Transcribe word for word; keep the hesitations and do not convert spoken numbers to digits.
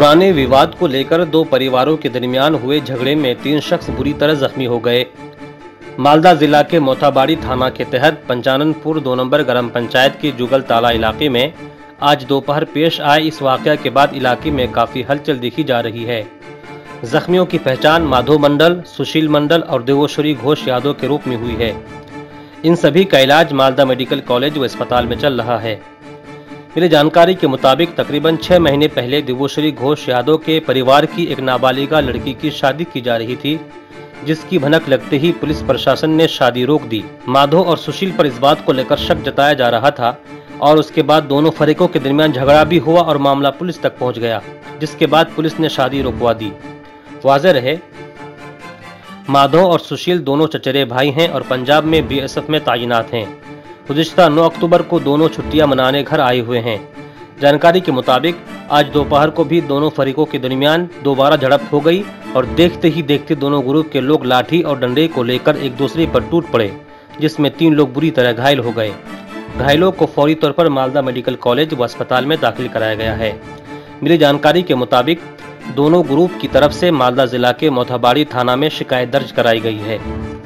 पुराने विवाद को लेकर दो परिवारों के दरमियान हुए झगड़े में तीन शख्स बुरी तरह जख्मी हो गए। मालदा जिला के मोथाबाड़ी थाना के तहत पंचाननपुर दो नंबर ग्राम पंचायत के जुगल ताला इलाके में आज दोपहर पेश आए इस वाकया के बाद इलाके में काफी हलचल देखी जा रही है। जख्मियों की पहचान माधव मंडल, सुशील मंडल और देवोश्वरी घोष यादव के रूप में हुई है। इन सभी का इलाज मालदा मेडिकल कॉलेज व अस्पताल में चल रहा है। मिली जानकारी के मुताबिक तकरीबन छह महीने पहले देवोश्वरी घोष यादव के परिवार की एक नाबालिगा लड़की की शादी की जा रही थी, जिसकी भनक लगते ही पुलिस प्रशासन ने शादी रोक दी। माधव और सुशील पर इस बात को लेकर शक जताया जा रहा था और उसके बाद दोनों फरीकों के दरमियान झगड़ा भी हुआ और मामला पुलिस तक पहुंच गया, जिसके बाद पुलिस ने शादी रोकवा दी। वाज़ेह रहे, माधव और सुशील दोनों चचेरे भाई हैं और पंजाब में बी एस एफ में तैनात हैं। गुज़िश्ता नौ अक्टूबर को दोनों छुट्टियां मनाने घर आए हुए हैं। जानकारी के मुताबिक आज दोपहर को भी दोनों फरीकों के दरमियान दोबारा झड़प हो गई और देखते ही देखते दोनों ग्रुप के लोग लाठी और डंडे को लेकर एक दूसरे पर टूट पड़े, जिसमें तीन लोग बुरी तरह घायल हो गए। घायलों को फौरी तौर पर मालदा मेडिकल कॉलेज व अस्पताल में दाखिल कराया गया है। मिली जानकारी के मुताबिक दोनों ग्रुप की तरफ से मालदा जिला के मोथाबाड़ी थाना में शिकायत दर्ज कराई गई है।